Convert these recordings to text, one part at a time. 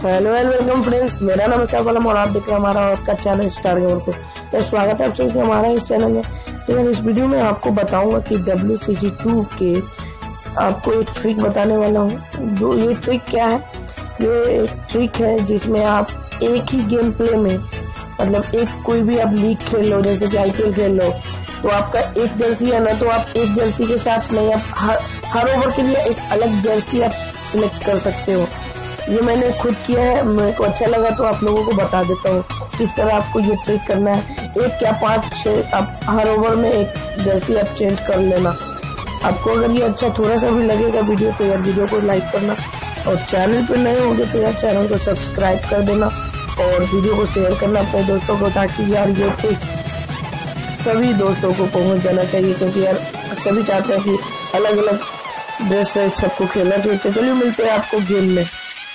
Hello and welcome friends, मेरा नाम है कलम और आप देख रहे हैं हमारा और का चैनल स्टार गेमर को। तो स्वागत है आप सभी का हमारा इस चैनल में। तो यार इस वीडियो में आपको बताऊंगा कि WCC2 के आपको एक ट्रिक बताने वाला हूँ। जो ये ट्रिक क्या है, ये एक ट्रिक है जिसमें आप एक ही गेम प्ले में मतलब एक कोई भी आप लीग खेल लो, जैसे कि IPL खेल लो, तो आपका एक जर्सी है ना, तो आप एक जर्सी के साथ नहीं, आप हर ओवर के लिए एक अलग जर्सी आप सिलेक्ट कर सकते हो। ये मैंने खुद किया है, मेरे को अच्छा लगा तो आप लोगों को बता देता हूँ किस तरह आपको ये ट्रिक करना है। एक या 5-6 आप हर ओवर में एक जर्सी आप चेंज कर लेना। आपको अगर ये अच्छा थोड़ा सा भी लगेगा वीडियो तो यार वीडियो को लाइक करना, और चैनल पे नए होंगे तो यार चैनल को सब्सक्राइब कर देना और वीडियो को शेयर करना अपने दोस्तों को, ताकि यार ये ट्रिक सभी दोस्तों को पहुंच जाना चाहिए, क्योंकि यार सभी चाहते हैं कि अलग अलग ड्रेस से सबको खेलना चाहिए। तो चलिए मिलते हैं आपको गेम में।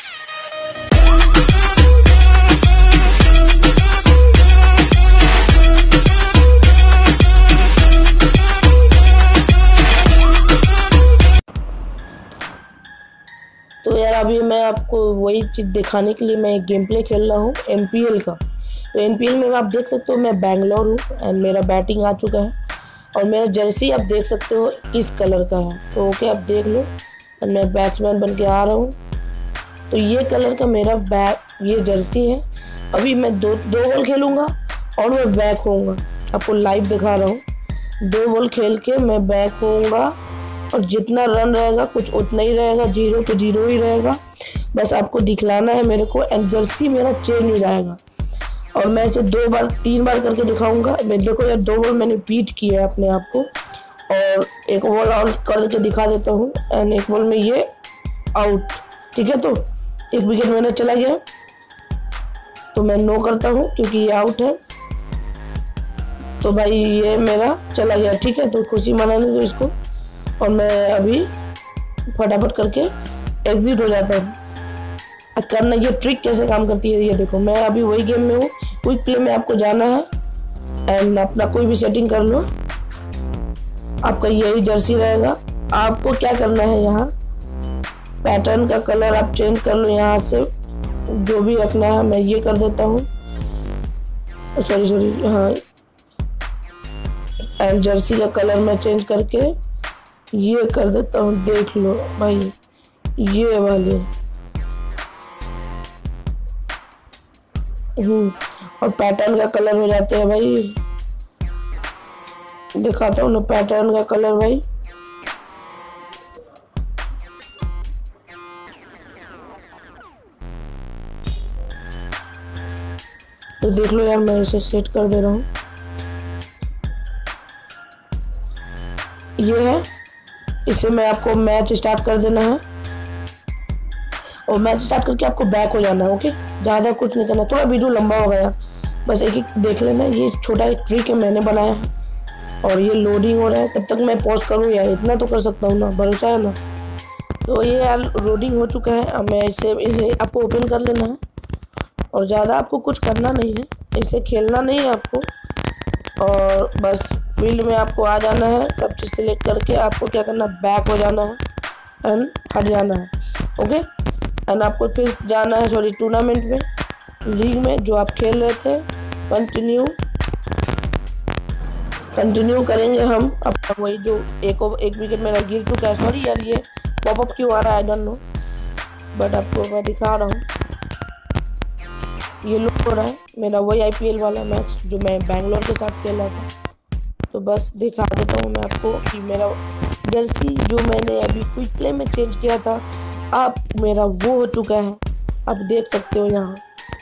तो यार अभी मैं आपको वही चीज़ दिखाने के लिए मैं एक गेम प्ले खेल रहा हूँ NPL का। तो NPL में आप देख सकते हो मैं बैंगलोर हूँ एंड मेरा बैटिंग आ चुका है, और मेरा जर्सी आप देख सकते हो इस कलर का है। तो ओके आप देख लो, और मैं बैट्समैन बन के आ रहा हूँ। तो ये कलर का मेरा ये जर्सी है। अभी मैं दो बॉल खेलूँगा और मैं बैक होऊंगा, आपको लाइव दिखा रहा हूँ। 2 बॉल खेल के मैं बैक होऊंगा और जितना रन रहेगा कुछ उतना ही रहेगा, 0 पे 0 ही रहेगा। बस आपको दिखलाना है मेरे को, एंड जर्सी मेरा चेंज नहीं रहेगा। और मैं इसे 2-3 बार करके दिखाऊंगा। मैं देखो यार 2 बॉल मैंने बीट किया है अपने आप को, और एक बॉल और करके दिखा देता हूँ, एंड एक बॉल में ये आउट। ठीक है, तो एक विकेट मैंने चला गया, तो मैं नो करता हूँ क्योंकि ये आउट है। तो भाई ये मेरा चला गया, ठीक है, तो खुशी मनाने दो इसको, और मैं अभी फटाफट करके एग्जिट हो जाता हूँ। करना ये ट्रिक कैसे काम करती है ये देखो। मैं अभी वही गेम में हूँ, क्विक प्ले में आपको जाना है एंड अपना कोई भी सेटिंग कर लो। आपका यही जर्सी रहेगा। आपको क्या करना है, यहाँ पैटर्न का कलर आप चेंज कर लो, यहाँ से जो भी रखना है। मैं ये कर देता हूँ, सॉरी हाँ, एंड जर्सी का कलर मैं चेंज करके ये कर देता हूँ। देख लो भाई, ये वाले और पैटर्न का कलर हो जाते हैं भाई। दिखाता हूँ ना पैटर्न का कलर भाई। तो देख लो यार, मैं इसे सेट कर दे रहा हूँ। ये है, इसे मैं आपको मैच स्टार्ट कर देना है, और मैच स्टार्ट करके आपको बैक हो जाना है। ओके, ज़्यादा कुछ नहीं करना, थोड़ा वीडियो लंबा हो गया, बस एक देख लेना। ये छोटा एक ट्रिक है मैंने बनाया है, और ये लोडिंग हो रहा है, तब तक मैं पॉज करूँ यार, इतना तो कर सकता हूँ ना, भरोसा है ना। तो ये यार लोडिंग हो चुका है। अब मैं इसे आपको ओपन कर लेना है, और ज़्यादा आपको कुछ करना नहीं है, इसे खेलना नहीं है आपको, और बस फील्ड में आपको आ जाना है। सब चीज़ सिलेक्ट करके आपको क्या करना है, बैक हो जाना है एंड हट जाना है। ओके, एंड आपको फिर जाना है टूर्नामेंट में, लीग में जो आप खेल रहे थे। कंटिन्यू करेंगे हम अपना वही जो एक विकेट मेरा गिर चुका है। सॉरी यार, ये पॉपअप क्यों आ रहा है आई डोंट नो, बट आपको मैं दिखा रहा हूँ। ये लुक हो रहा है मेरा वही IPL वाला मैच जो मैं बैंगलोर के साथ खेला था। तो बस दिखा देता हूँ मैं आपको कि मेरा जर्सी जो मैंने अभी क्विक प्ले में चेंज किया था, आप मेरा वो हो चुका है, आप देख सकते हो यहाँ।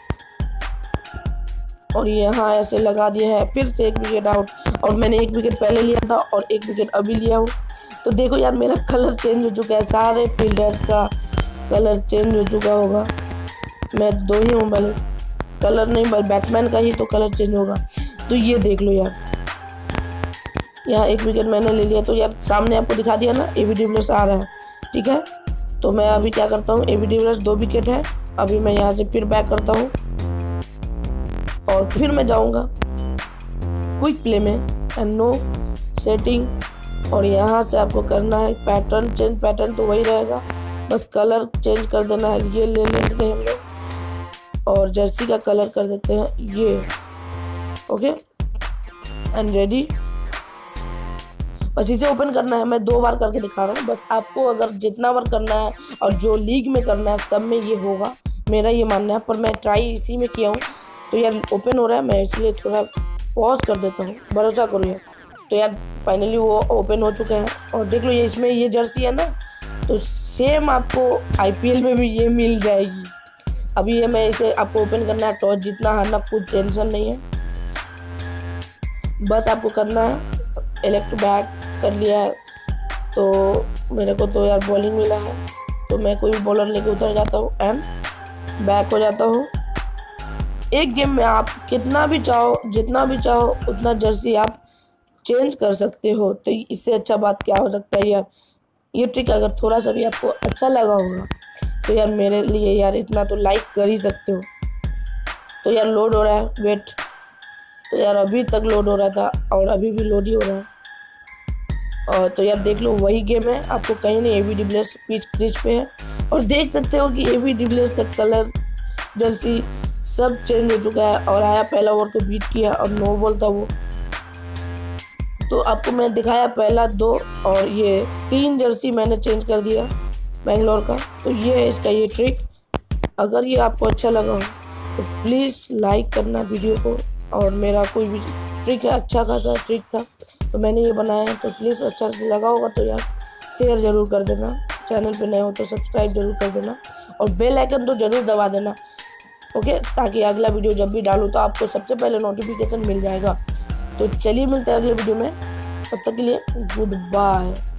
और यहाँ ऐसे लगा दिया है, फिर से एक विकेट आउट, और मैंने एक विकेट पहले लिया था और एक विकेट अभी लिया हूँ। तो देखो यार मेरा कलर चेंज हो चुका है, सारे फील्डर्स का कलर चेंज हो चुका होगा। मैं 2 ही हूँ, भले कलर नहीं, बस बैट्समैन का ही तो कलर चेंज होगा। तो ये देख लो यार, यहाँ एक विकेट मैंने ले लिया, तो यार सामने आपको दिखा दिया ना AB डिविलियर्स आ रहा है। ठीक है, तो मैं अभी क्या करता हूँ, AB डिविलियर्स 2 विकेट है। अभी मैं यहाँ से फिर बैक करता हूँ, और फिर मैं जाऊँगा क्विक प्ले में एंड नो सेटिंग, और यहाँ से आपको करना है पैटर्न चेंज। पैटर्न तो वही रहेगा, बस कलर चेंज कर देना है। ये ले लेते हैं हम लोग और जर्सी का कलर कर देते हैं ये। Okay and ready. बस इसे ओपन करना है, मैं 2 बार करके दिखा रहा हूँ। बस आपको अगर जितना बार करना है और जो लीग में करना है सब में ये होगा, मेरा ये मानना है। पर मैं ट्राई इसी में किया हूँ तो यार ओपन हो रहा है, मैं इसलिए थोड़ा पॉज कर देता हूँ, भरोसा करो यार। तो यार फाइनली वो ओपन हो चुका है और देख लो ये इसमें ये जर्सी है ना, तो सेम आपको आईपीएल में भी ये मिल जाएगी। अभी ये मैं इसे आपको ओपन करना है, टॉस जीतना हारना कुछ टेंशन नहीं है। बस आपको करना है, इलेक्ट बैट कर लिया है। तो मेरे को तो यार बॉलिंग मिला है तो मैं कोई भी बॉलर लेके उतर जाता हूँ एंड बैक हो जाता हूँ। एक गेम में आप कितना भी चाहो जितना भी चाहो उतना जर्सी आप चेंज कर सकते हो। तो इससे अच्छा बात क्या हो सकता है यार। ये ट्रिक अगर थोड़ा सा भी आपको अच्छा लगा होगा तो यार मेरे लिए यार इतना तो लाइक कर ही सकते हो। तो यार लोड हो रहा है, वेट। तो यार अभी तक लोड हो रहा था और अभी भी लोड ही हो रहा है। और तो यार देख लो वही गेम है, आपको कहीं नहीं एबी डिविलियर्स पिच क्रीज पे है और देख सकते हो कि एबी डिविलियर्स का कलर जर्सी सब चेंज हो चुका है और आया पहला ओवर को बीट किया और नो बॉल था वो। तो आपको मैं दिखाया पहला 2 और ये 3 जर्सी मैंने चेंज कर दिया बेंगलोर का। तो ये है इसका ये ट्रिक। अगर ये आपको अच्छा लगा हो तो प्लीज़ लाइक करना वीडियो को। और मेरा कोई भी ट्रिक है, अच्छा खासा ट्रिक था तो मैंने ये बनाया है। तो प्लीज़ अच्छा से लगा होगा तो यार शेयर ज़रूर कर देना, चैनल पे नए हो तो सब्सक्राइब जरूर कर देना और बेल आइकन तो ज़रूर दबा देना। ओके, ताकि अगला वीडियो जब भी डालूँ तो आपको सबसे पहले नोटिफिकेशन मिल जाएगा। तो चलिए मिलते हैं अगले वीडियो में, तब तक के लिए गुड बाय।